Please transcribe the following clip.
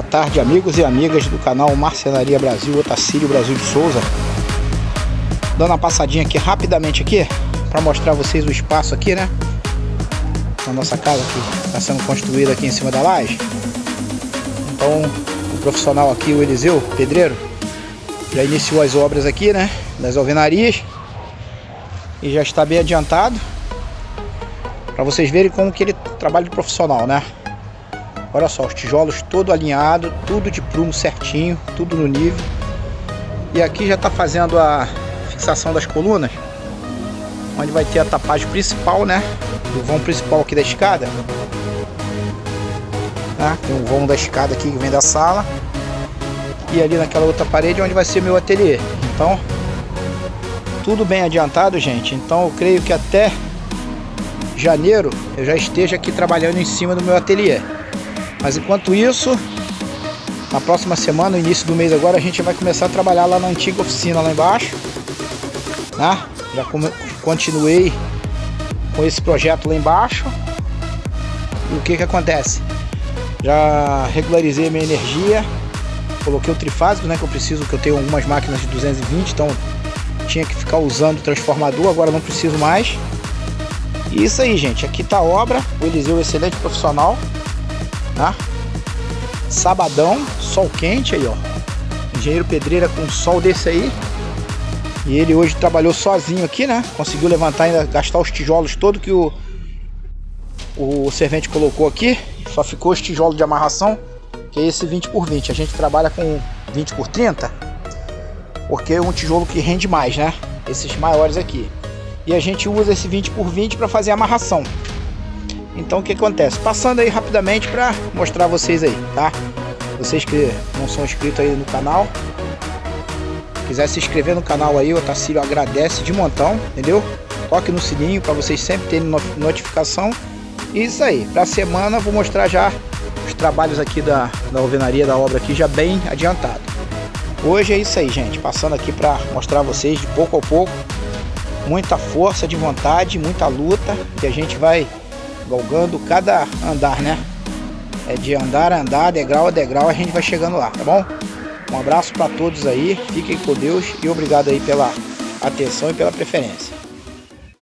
tarde, amigos e amigas do canal Marcenaria Brasil, Otacílio Brasil de Souza. Dando uma passadinha aqui rapidamente aqui para mostrar a vocês o espaço aqui, né? A nossa casa que está sendo construída aqui em cima da laje. Então o profissional aqui, o Eliseu, pedreiro, já iniciou as obras aqui, né? Das alvenarias. E já está bem adiantado, para vocês verem como que ele trabalha de profissional, né? Olha só, os tijolos todo alinhado, tudo de prumo certinho, tudo no nível. E aqui já está fazendo a fixação das colunas, onde vai ter a tapagem principal, né? Do vão principal aqui da escada, né? Tem um vão da escada aqui que vem da sala. E ali naquela outra parede onde vai ser meu ateliê. Então, tudo bem adiantado, gente. Então eu creio que até janeiro eu já esteja aqui trabalhando em cima do meu ateliê. Mas enquanto isso, na próxima semana, no início do mês agora, a gente vai começar a trabalhar lá na antiga oficina lá embaixo, né? Já continuei com esse projeto lá embaixo. E o que acontece? Já regularizei a minha energia, coloquei o trifásico, né? Que eu preciso, que eu tenho algumas máquinas de 220, então tinha que ficar usando o transformador, agora não preciso mais. E isso aí, gente, aqui tá a obra. O Eliseu, excelente profissional, né? Sabadão, sol quente aí, ó. Engenheiro pedreira com sol desse aí. E ele hoje trabalhou sozinho aqui, né? Conseguiu levantar, ainda gastar os tijolos todo que o servente colocou aqui. Só ficou os tijolos de amarração, que é esse 20 por 20. A gente trabalha com 20 por 30, porque é um tijolo que rende mais, né? Esses maiores aqui. E a gente usa esse 20 por 20 para fazer a amarração. Então o que acontece? Passando aí rapidamente para mostrar a vocês aí, tá? Vocês que não são inscritos aí no canal, quiser se inscrever no canal aí, o Otacílio agradece de montão, entendeu? Toque no sininho para vocês sempre terem notificação. E isso aí, para a semana eu vou mostrar já os trabalhos aqui da alvenaria, da obra aqui já bem adiantado. Hoje é isso aí, gente, passando aqui para mostrar a vocês de pouco a pouco, muita força de vontade, muita luta, que a gente vai galgando cada andar, né? É de andar a andar, degrau a degrau, a gente vai chegando lá, tá bom? Um abraço para todos aí, fiquem com Deus e obrigado aí pela atenção e pela preferência.